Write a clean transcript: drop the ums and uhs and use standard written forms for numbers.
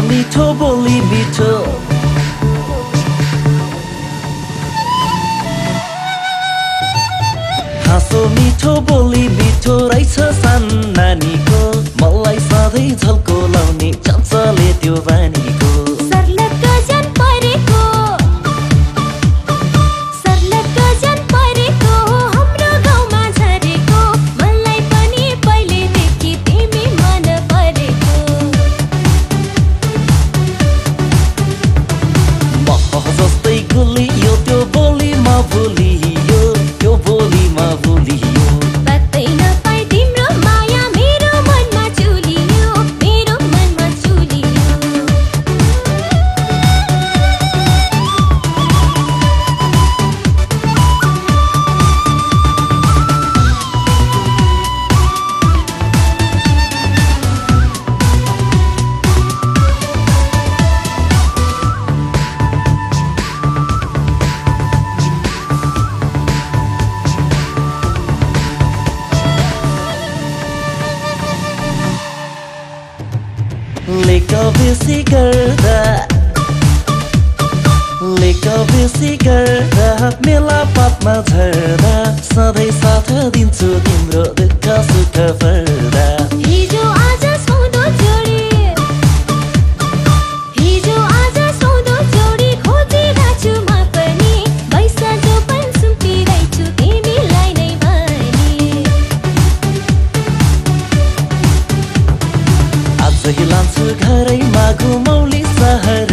मिठो बोली मिठो हाँसो मिठो बोली मिठो रहेछ सान्नानीको मलाई सधैँ झल्को लाउने चञ्चले त्यो बानीको लेका बेसी गर्दा मेला पातमा झर्दा सधैँ साथ दिन्छु तिम्रो दुःख सुख पर्दा हिजो आज सौदो जोडी खोजिरहेछु म पनि पैसा जो पनि सुम्पिरहेछु तिमीलाई नै भनी आज लान्छु घरैमा घुमौली सहर